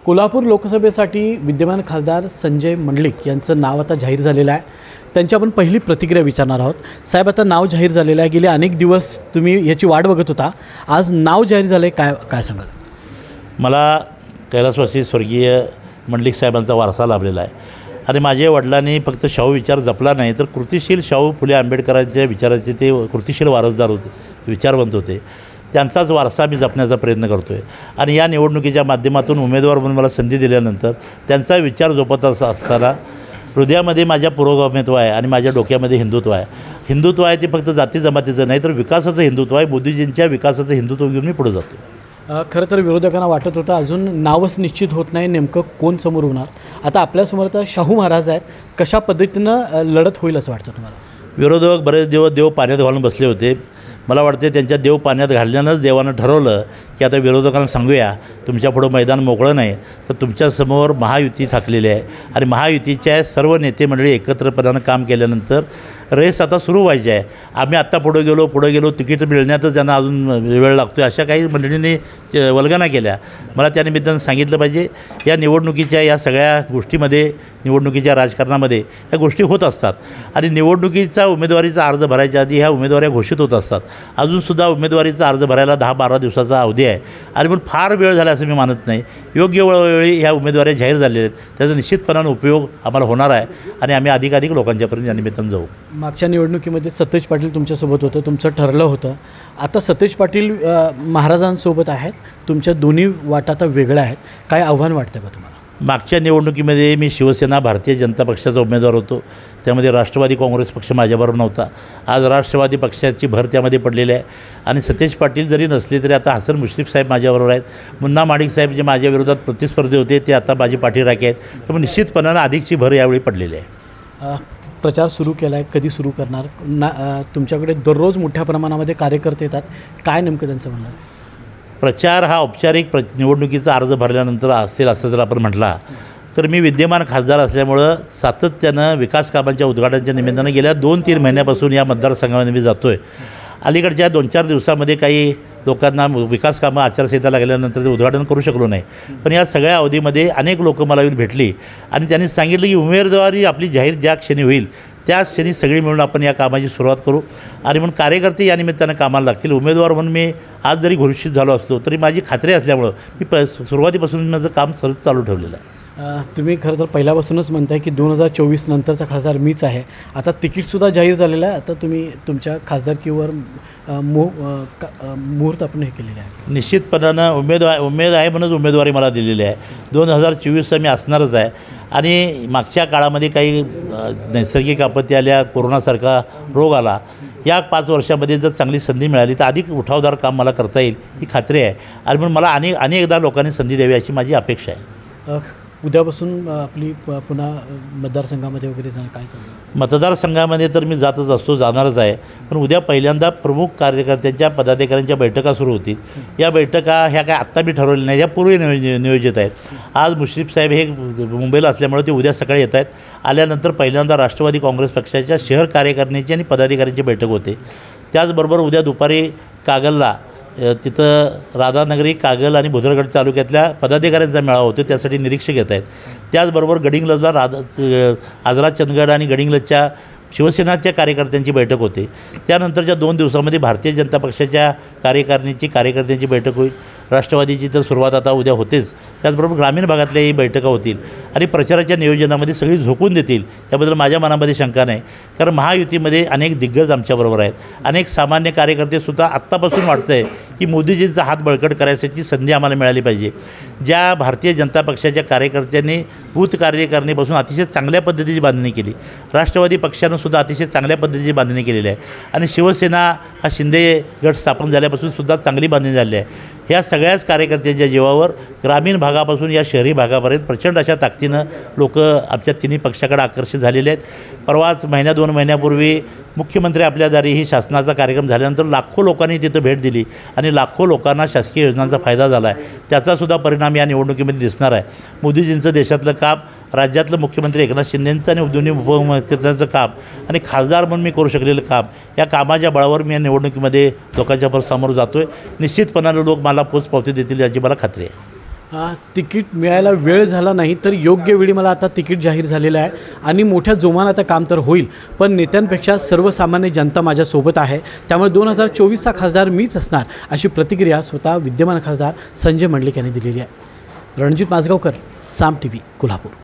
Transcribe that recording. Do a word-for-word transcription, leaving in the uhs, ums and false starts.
कोल्हापूर लोकसभेसाठी विद्यमान खासदार संजय मंडलिक यांचं नाव आता जाहीर झालेलं आहे. त्यांची आपण पहिली प्रतिक्रिया विचारणार आहोत. साहेब, आता नाव जाहीर झालेलं आहे. गेले अनेक दिवस तुम्ही याची वाट बघत होता. आज नाव जाहीर झालं आहे, काय काय सांगाल? मला कैलासवासी स्वर्गीय मंडलिक साहेबांचा वारसा लाभलेला आहे आणि माझ्या वडिलांनी फक्त शाहू विचार जपला नाही तर कृतिशील शाहू फुले आंबेडकरांच्या विचाराचे ते कृतिशील वारसदार होते, विचारवंत होते. त्यांचाच वारसा मी जपण्याचा प्रयत्न करतो आहे आणि या निवडणुकीच्या माध्यमातून उमेदवार म्हणून मला संधी दिल्यानंतर त्यांचा विचार जोपासत असताना हृदयामध्ये माझ्या पुरोगामित्व आहे आणि माझ्या डोक्यामध्ये हिंदुत्व आहे. हिंदुत्व आहे ते फक्त जाती जमातीचं नाही तर विकासाचं हिंदुत्व आहे. मोदीजींच्या विकासाचं हिंदुत्व घेऊन मी पुढे जातो. खरं तर विरोधकांना वाटत होतं अजून नावच निश्चित होत नाही नेमकं कोण समोर होणार. आता आपल्यासमोर तर शाहू महाराज आहेत. कशा पद्धतीनं लढत होईल असं वाटतं तुम्हाला? विरोधक बरेच दिवस देव पाण्यात घालून बसले होते. मला वाटते त्यांच्या देव पाण्यात घालण्यानंच देवानं ठरवलं की आता विरोधकांना सांगूया तुमच्यापुढं मैदान मोकळं नाही तर तुमच्यासमोर महायुती ठाकलेली आहे आणि महायुतीच्या सर्व नेते मंडळी एकत्रपणानं काम केल्यानंतर रेस आता सुरू व्हायची आहे. आम्ही आत्ता पुढं गेलो पुढं गेलो तिकीट मिळण्यातच त्यांना अजून वेळ लागतो आहे अशा काही मंडळींनी वल्गना केल्या. मला त्यानिमित्तानं सांगितलं पाहिजे या निवडणुकीच्या या सगळ्या गोष्टीमध्ये निवडणुकीच्या राजकारणामध्ये ह्या गोष्टी होत असतात आणि निवडणुकीचा उमेदवारीचा अर्ज भरायच्या आधी ह्या उमेदवाऱ्या घोषित होत असतात. अजूनसुद्धा उमेदवारीचा अर्ज भरायला दहा बारा दिवसाचा अवधी आहे आणि पण फार वेळ झाला असं मी मानत नाही. योग्य वेळोवेळी ह्या उमेदवाऱ्या जाहीर झालेल्या आहेत. त्याचा निश्चितपणानं उपयोग आम्हाला होणार आहे आणि आम्ही अधिकाधिक लोकांच्यापर्यंत या निमित्तानं जाऊ. मागच्या निवडणुकीमध्ये सतेज पाटील तुमच्यासोबत होतं, तुमचं ठरलं होतं. आता सतेज पाटील महाराजांसोबत आहेत. तुमच्या दोन्ही वाटा आता वेगळ्या आहेत. काय आव्हान वाटतं का तुम्हाला? मागच्या निवडणुकीमध्ये मी शिवसेना भारतीय जनता पक्षाचा उमेदवार होतो. त्यामध्ये राष्ट्रवादी काँग्रेस पक्ष माझ्याबरोबर नव्हता. आज राष्ट्रवादी पक्षाची भर त्यामध्ये पडलेली आहे आणि सतेज पाटील जरी नसले तरी आता हसन मुश्रीफ साहेब माझ्याबरोबर आहेत. मुन्ना माडिक साहेब जे माझ्या विरोधात प्रतिस्पर्धी होते ते आता माझी पाठीराखे आहेत. त्यामुळे निश्चितपणानं अधिकची भर यावेळी पडलेली आहे. प्रचार सुरू केला आहे, कधी सुरू करणार? ना तुमच्याकडे दररोज मोठ्या प्रमाणामध्ये कार्यकर्ते येतात. काय नेमकं त्यांचं म्हणणं आहे? प्रचार हा औपचारिक प्र निवडणुकीचा अर्ज भरल्यानंतर असेल असं जर आपण म्हटला तर मी विद्यमान खासदार असल्यामुळं सातत्यानं विकास कामांच्या उद्घाटनाच्या निमित्तानं गेल्या दोन तीन महिन्यापासून या मतदारसंघामध्ये मी जातो आहे. अलीकडच्या दोन चार दिवसामध्ये काही लोकांना विकास कामं आचारसंहिता लागल्यानंतर ते उद्घाटन करू शकलो नाही. पण या सगळ्या अवधीमध्ये अनेक लोक मला येऊन भेटली आणि त्यांनी सांगितलं की उमेदवारी आपली जाहीर ज्या क्षणी होईल त्या क्षणी सगळी मिळून आपण या कामाची सुरुवात करू आणि म्हणून कार्यकर्ते या निमित्तानं कामाला लागतील. उमेदवार म्हणून मी आज जरी घोषित झालो असलो तरी माझी खात्री असल्यामुळं मी प सुरुवातीपासून माझं काम सरळ चालू ठेवलेलं आहे. तुम्ही खरं तर पहिल्यापासूनच म्हणताय की दोन हजार चोवीस नंतरचा खासदार मीच आहे. आता तिकीटसुद्धा जाहीर झालेलं आहे. आता तुम्ही तुमच्या खासदारकीवर मो मुहूर्त आपण हे केलेले आहे. निश्चितपणानं उमेदवार उमेद आहे म्हणूनच उमेदवारी मला दिलेली आहे. दोन हजार चोवीसचा मी असणारच आहे आणि मागच्या काळामध्ये काही नैसर्गिक आपत्ती आल्या, कोरोनासारखा रोग आला. या पाच वर्षामध्ये जर चांगली संधी मिळाली तर अधिक उठावदार काम मला करता येईल ही खात्री आहे आणि म्हणून मला अनेक अनेकदा लोकांनी संधी द्यावी अशी माझी अपेक्षा आहे. उद्यापासून आपली पुन्हा मतदारसंघामध्ये वगैरे जाणं काय चाललं? मतदारसंघामध्ये तर मी जातच असतो, जाणारच आहे. पण उद्या पहिल्यांदा प्रमुख कार्यकर्त्यांच्या पदाधिकाऱ्यांच्या बैठका सुरू होतील. या बैठका ह्या काय आत्ता मी ठरवल्या नाही, या पूर्वी नियोज नियोजित आहेत. आज मुश्रीफ साहेब हे मुंबईला असल्यामुळे ते उद्या सकाळी येत आहेत. आल्यानंतर पहिल्यांदा राष्ट्रवादी काँग्रेस पक्षाच्या शहर कार्यकारिणीची आणि पदाधिकाऱ्यांची बैठक होते. त्याचबरोबर उद्या दुपारी कागलला तिथं राधानगरी, कागल आणि भुदरगड तालुक्यातल्या पदाधिकाऱ्यांचा मेळावा होतो. त्यासाठी निरीक्षक येत आहेत. त्याचबरोबर गडिंग्लजला राधा आजरा चंदगड आणि गडिंग्लजच्या शिवसेनाच्या कार्यकर्त्यांची बैठक होते. त्यानंतरच्या दोन दिवसामध्ये भारतीय जनता पक्षाच्या कार्यकारिणीची कार्यकर्त्यांची बैठक होईल. राष्ट्रवादीची तर सुरुवात आता उद्या होतेच. त्याचबरोबर ग्रामीण भागातल्याही बैठका होतील आणि प्रचाराच्या नियोजनामध्ये सगळी झोकून देतील याबद्दल माझ्या मनामध्ये शंका नाही. कारण महायुतीमध्ये अनेक दिग्गज आमच्याबरोबर आहेत. अनेक सामान्य कार्यकर्तेसुद्धा आत्तापासून वाटतं आहे की मोदीजींचा हात बळकट करायसाठी संधी आम्हाला मिळाली पाहिजे. ज्या भारतीय जनता पक्षाच्या कार्यकर्त्यांनी बूथ कार्यकारिणीपासून अतिशय चांगल्या पद्धतीची बांधणी केली, राष्ट्रवादी पक्षानं सुद्धा अतिशय चांगल्या पद्धतीची बांधणी केलेली आहे आणि शिवसेना हा शिंदे गट स्थापन झाल्यापासून सुद्धा चांगली बांधणी झाली आहे. ह्या सगळ्याच कार्यकर्त्यांच्या जीवावर ग्रामीण भागापासून या शहरी भागापर्यंत प्रचंड अशा ताकदीनं लोक आमच्या तिन्ही पक्षाकडे आकर्षित झालेले आहेत. परवाच महिन्या दोन महिन्यापूर्वी मुख्यमंत्री आपल्या दारी ही शासनाचा कार्यक्रम झाल्यानंतर लाखो लोकांनी तिथं भेट दिली आणि लाखो लोकांना शासकीय योजनांचा फायदा झाला आहे. त्याचासुद्धा परिणाम या निवडणुकीमध्ये दिसणार आहे. मोदीजींचं देशातलं काम, राज्यातलं मुख्यमंत्री एकनाथ शिंदेंचं आणि दोन्ही उपमुख्यमंत्र्यांचं काम आणि खासदार म्हणून मी करू शकलेलं काम, या कामाच्या बळावर मी या निवडणुकीमध्ये लोकांच्या समोर जातो आहे. निश्चितपणानं लोक मला पोचपावती देतील याची मला खात्री आहे. आ, तिकीट मिळायला वेळ झाला नाही तर योग्य वेळी मला आता तिकीट जाहीर झालेलं आहे आणि मोठ्या जोमानं आता काम तर होईल, पण नेत्यांपेक्षा सर्वसामान्य जनता माझ्यासोबत आहे, त्यामुळे दोन हजार चोवीसचा खासदार मीच असणार अशी प्रतिक्रिया स्वतः विद्यमान खासदार संजय मंडलिक यांनी दिलेली आहे. Ranjit Majgaonkar, Saam T V, Kolhapur.